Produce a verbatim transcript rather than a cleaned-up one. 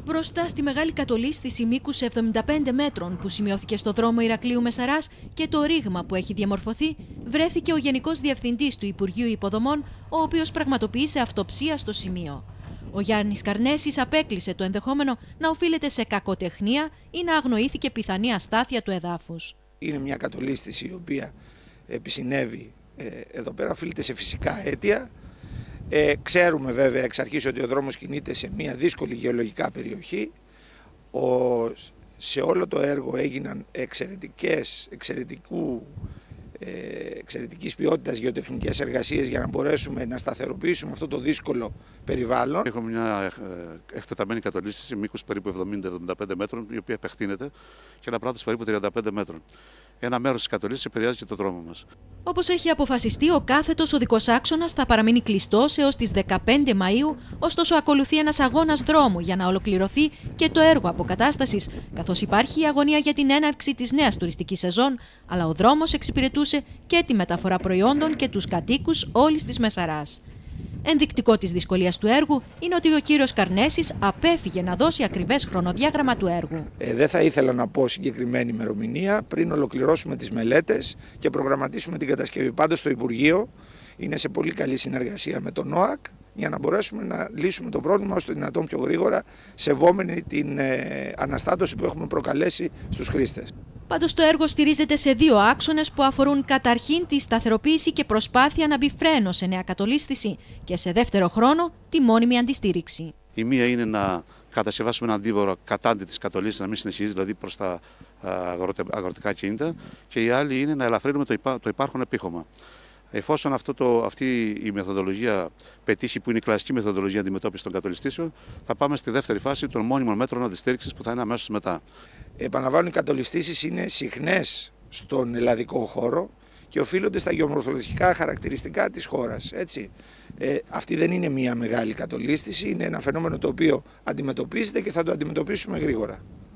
Μπροστά στη μεγάλη κατολίσθηση μήκους εβδομήντα πέντε μέτρων που σημειώθηκε στο δρόμο Ηρακλείου Μεσαράς και το ρήγμα που έχει διαμορφωθεί, βρέθηκε ο Γενικός Διευθυντής του Υπουργείου Υποδομών, ο οποίος πραγματοποίησε αυτοψία στο σημείο. Ο Γιάννης Καρνέσης απέκλεισε το ενδεχόμενο να οφείλεται σε κακοτεχνία ή να αγνοήθηκε πιθανή αστάθεια του εδάφους. Είναι μια κατολίσθηση η οποία επισυνέβη ε, εδώ πέρα, οφείλεται σε φυσικά αίτια. Ε, ξέρουμε βέβαια εξ αρχής ότι ο δρόμος κινείται σε μια δύσκολη γεωλογικά περιοχή. Ο, σε όλο το έργο έγιναν εξαιρετικές, εξαιρετικού, ε, εξαιρετικής ποιότητας γεωτεχνικές εργασίες για να μπορέσουμε να σταθεροποιήσουμε αυτό το δύσκολο περιβάλλον. Έχουμε μια εκτεταμένη κατολίσθηση μήκους περίπου εβδομήντα με εβδομήντα πέντε μέτρων, η οποία επεκτείνεται, και ένα πλάτος περίπου τριάντα πέντε μέτρων. Ένα μέρος της κατολίσθησης επηρεάζει και το δρόμο μας. Όπως έχει αποφασιστεί, ο κάθετος οδικός άξονας θα παραμείνει κλειστός έως τις δεκαπέντε Μαΐου, ωστόσο ακολουθεί ένας αγώνας δρόμου για να ολοκληρωθεί και το έργο αποκατάστασης, καθώς υπάρχει η αγωνία για την έναρξη της νέας τουριστικής σεζόν, αλλά ο δρόμος εξυπηρετούσε και τη μεταφορά προϊόντων και τους κατοίκους όλης της Μεσαράς. Ενδεικτικό της δυσκολίας του έργου είναι ότι ο κύριος Καρνέσης απέφυγε να δώσει ακριβές χρονοδιάγραμμα του έργου. Ε, δεν θα ήθελα να πω συγκεκριμένη ημερομηνία πριν ολοκληρώσουμε τις μελέτες και προγραμματίσουμε την κατασκευή. Πάντως το Υπουργείο είναι σε πολύ καλή συνεργασία με τον ΟΑΚ για να μπορέσουμε να λύσουμε το πρόβλημα όσο το δυνατόν πιο γρήγορα, σεβόμενοι την ε, αναστάτωση που έχουμε προκαλέσει στους χρήστες. Πάντως το έργο στηρίζεται σε δύο άξονες που αφορούν καταρχήν τη σταθεροποίηση και προσπάθεια να μπει φρένο σε νέα κατολίσθηση και σε δεύτερο χρόνο τη μόνιμη αντιστήριξη. Η μία είναι να κατασκευάσουμε ένα αντίβαρο κατάντι της κατολίσθησης, να μην συνεχίζει δηλαδή προς τα αγροτικά κίνητα, και η άλλη είναι να ελαφρύνουμε το, υπά, το υπάρχον επίχωμα. Εφόσον αυτό το, αυτή η μεθοδολογία πετύχει, που είναι η κλασική μεθοδολογία αντιμετώπισης των κατολισθήσεων, θα πάμε στη δεύτερη φάση των μόνιμων μέτρων αντιστήριξης που θα είναι αμέσως μετά. Επαναλαμβάνω, οι κατολισθήσεις είναι συχνές στον ελλαδικό χώρο και οφείλονται στα γεωμορφολογικά χαρακτηριστικά της χώρας. Έτσι. Ε, αυτή δεν είναι μια μεγάλη κατολίσθηση, είναι ένα φαινόμενο το οποίο αντιμετωπίζεται και θα το αντιμετωπίσουμε γρήγορα.